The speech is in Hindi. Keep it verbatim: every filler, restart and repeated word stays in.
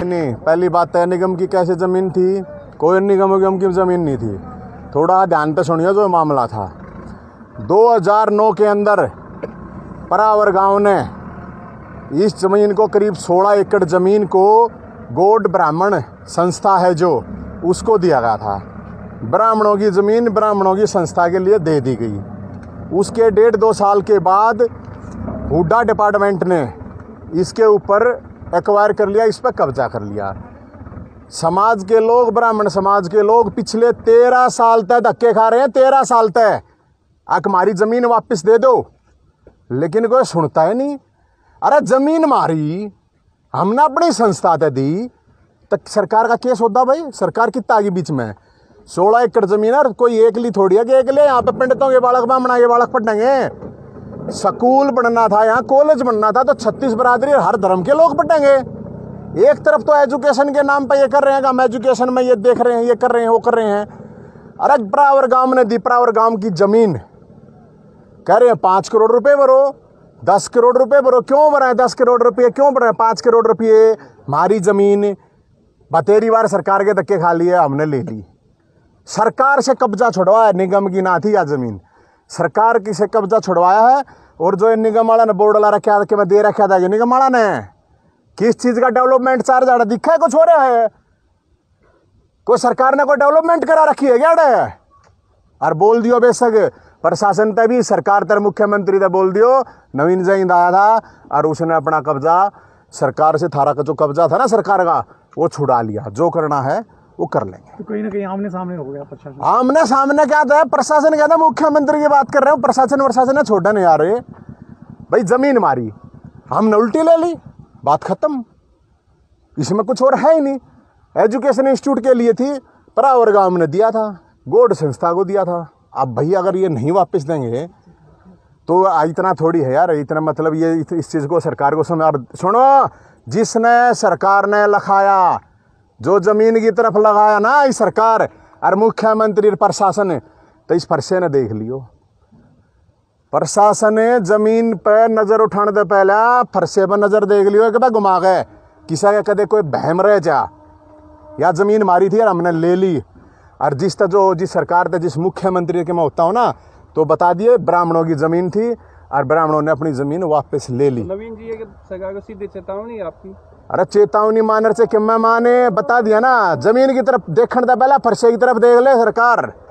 नहीं। पहली बात है निगम की कैसे ज़मीन थी, कोई निगम निगम की ज़मीन नहीं थी। थोड़ा ध्यान पे सुनिए जो मामला था। दो हज़ार नौ के अंदर परावर गांव ने इस ज़मीन को करीब सोलह एकड़ ज़मीन को गौड़ ब्राह्मण संस्था है जो उसको दिया गया था। ब्राह्मणों की ज़मीन ब्राह्मणों की संस्था के लिए दे दी गई। उसके डेढ़ दो साल के बाद हुड्डा डिपार्टमेंट ने इसके ऊपर एक्वायर कर लिया, इस पर कब्जा कर लिया। समाज के लोग, ब्राह्मण समाज के लोग पिछले तेरह साल तक धक्के खा रहे हैं। तेरह साल तक आक हमारी ज़मीन वापस दे दो, लेकिन कोई सुनता है नहीं। अरे ज़मीन मारी हमने अपनी संस्था ते दी, तो सरकार का केस होता भाई। सरकार कितना आगे बीच में। सोलह एकड़ ज़मीन है, कोई एक ली थोड़ी है कि एक ले यहाँ पे पंडितों के बालक ब्राह्मणा के बालक पढ़ेंगे। स्कूल बनना था, यहाँ कॉलेज बनना था, तो छत्तीस बरादरी हर धर्म के लोग पढ़ेंगे। एक तरफ तो एजुकेशन के नाम पे ये कर रहे हैं कि हम एजुकेशन में ये देख रहे हैं, ये कर रहे हैं, वो कर रहे हैं। अरे परावर गांव ने दी, परावर गांव की जमीन कह रहे हैं पाँच करोड़ रुपए भरो, दस करोड़ रुपए भरो। क्यों भरे दस करोड़ रुपये, क्यों भरे पाँच करोड़ रुपये? हमारी जमीन बतेरी बार सरकार के धक्के खा लिए, हमने ले ली। सरकार से कब्जा छुड़वाया, निगम की ना थी या जमीन, सरकार की से कब्जा छुड़वाया है। और जो निगम वाला ने बोर्ड ला रखा कि मैं दे रखा था, निगम वाला ने किस चीज का डेवलपमेंट चार ज्यादा दिखा है? कुछ हो रहा है? कोई सरकार ने कोई डेवलपमेंट करा रखी है क्या? और बोल दियो बेशक प्रशासन तक भी, सरकार तर मुख्यमंत्री तक बोल दियो नवीन जैन आया था और उसने अपना कब्जा सरकार से, थारा का जो कब्जा था ना सरकार का, वो छुड़ा लिया। जो करना है वो कर लेंगे। तो कहीं ना कहीं आमने सामने हो गया प्रशासन। आमने सामने क्या था? प्रशासन क्या था? मुख्यमंत्री की बात कर रहे हो। प्रशासन प्रशासन ने छोड़ा नहीं आ रहे भाई। जमीन मारी, हमने उल्टी ले ली, बात खत्म। इसमें कुछ और है ही नहीं। एजुकेशन इंस्टीट्यूट के लिए थी, परावर गांव ने दिया था, गौड़ संस्था को दिया था। अब भाई अगर ये नहीं वापस देंगे तो इतना थोड़ी है यार, इतना मतलब ये इस चीज़ को सरकार को समझ। अब सुनो, जिसने सरकार ने लखाया, जो जमीन की तरफ लगाया ना इस सरकार और मुख्यमंत्री प्रशासन, तो इस फरसे ने देख लियो। प्रशासन ने जमीन पे नजर उठाने से पहले फरसे पर नजर देख लियो कि भाई घुमा गए किसा के कदे कोई बहम रह जा, या जमीन मारी थी और हमने ले ली। और जिस तरह जो जिस सरकार थे, जिस मुख्यमंत्री के मैं होता हूँ ना, तो बता दिए ब्राह्मणों की जमीन थी और ब्राह्मणों ने अपनी जमीन वापस ले ली। नवीन जी ये सरकार को सीधे चेतावनी है आपकी। अरे चेतावनी मानर से कि मैं माने बता दिया ना, जमीन की तरफ देखने से पहले फरसे की तरफ देख ले सरकार।